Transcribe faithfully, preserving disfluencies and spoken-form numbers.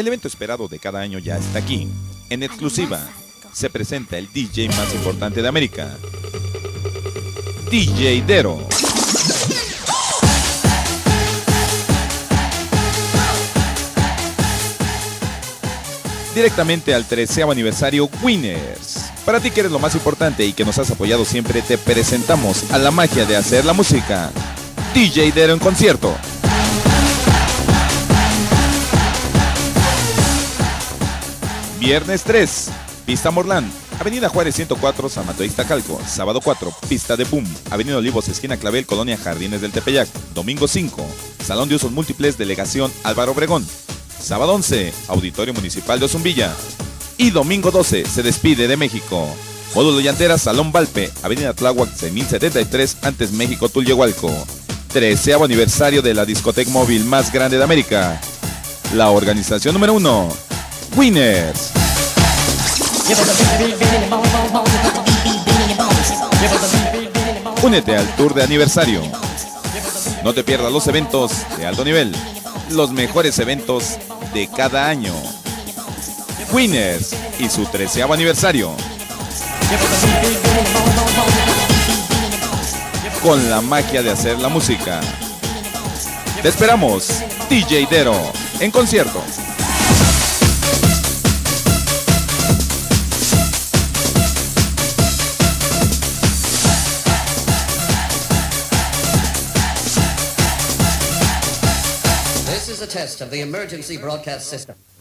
El evento esperado de cada año ya está aquí. En exclusiva, se presenta el D J más importante de América, D J Dero. Directamente al treceavo aniversario Winners. Para ti que eres lo más importante y que nos has apoyado siempre, te presentamos a la magia de hacer la música, D J Dero en concierto. Viernes tres, Pista Morlán, Avenida Juárez ciento cuatro, San Mateo Ixtacalco. Sábado cuatro, Pista de Boom, Avenida Olivos, esquina Clavel, Colonia Jardines del Tepeyac. Domingo cinco, Salón de Usos Múltiples, Delegación Álvaro Obregón. Sábado once, Auditorio Municipal de Ozumbilla. Y domingo doce, se despide de México. Módulo Llanteras, Salón Valpe, Avenida Tláhuac, seis mil setenta y tres, antes México, Tulyehualco. Treceavo aniversario de la discoteca móvil más grande de América. La organización número uno, Winners. Únete al tour de aniversario. No te pierdas los eventos de alto nivel, los mejores eventos de cada año. Winners y su treceavo aniversario. Con la magia de hacer la música. Te esperamos, D J Dero, en concierto. This is a test of the emergency broadcast system.